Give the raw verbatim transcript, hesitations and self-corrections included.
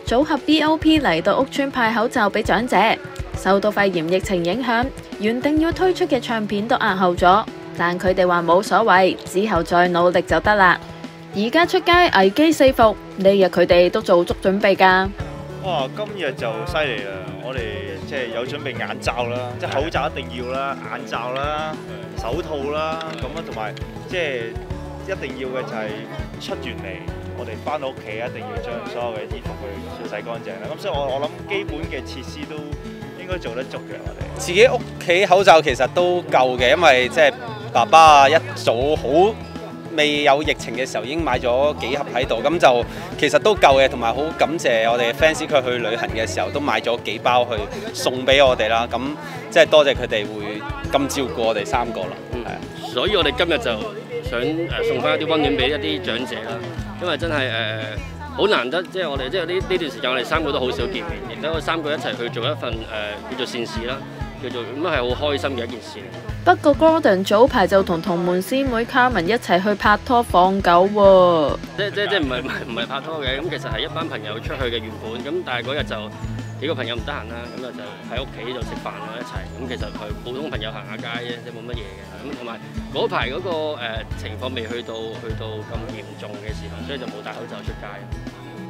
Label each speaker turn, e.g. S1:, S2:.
S1: 組合 B O P 嚟到屋邨派口罩俾長者，受到肺炎疫情影響，原定要推出嘅唱片都押後咗，但佢哋話冇所謂，之後再努力就得啦。而家出街危機四伏，呢日佢哋都做足準備㗎。
S2: 哇！今日就犀利啦，我哋即係有準備眼罩啦，即係口罩一定要啦，眼罩啦、手套啦，咁啊同埋即係一定要嘅就係出完嚟。我哋翻到屋企一定要將所有嘅衣服去洗乾淨啦，咁所以我我諗基本嘅設施都應該做得足嘅。我哋
S3: 自己屋企口罩其實都夠嘅，因為即係爸爸啊一早好未有疫情嘅時候已經買咗幾盒喺度，咁就其實都夠嘅，同埋好感謝我哋 fans 佢去旅行嘅時候都買咗幾包去送俾我哋啦，咁即係多謝佢哋會咁照顧我哋三個啦。
S4: 嗯，係，所以我哋今日就想誒送翻一啲溫暖俾一啲長者啦。因為真係誒好難得，即係我哋即係呢呢段時間，我哋三個都好少見面，亦都我三個一齊去做一份誒、呃、叫做善事啦，叫做咁係好開心嘅一件事。
S1: 不過 Gordon 早排就同同門師妹 Carmen 一齊去拍拖放狗喎。
S4: 即即即唔係唔係拍拖嘅，咁其實係一班朋友出去嘅原本，咁但係嗰日就幾個朋友唔得閒啦，咁就就喺屋企度食飯啦一齊。咁其實係普通朋友行下街啫，即係冇乜嘢嘅。咁同埋嗰排嗰個誒情況未去到去到咁嚴重嘅時候，所以就冇戴口罩出街。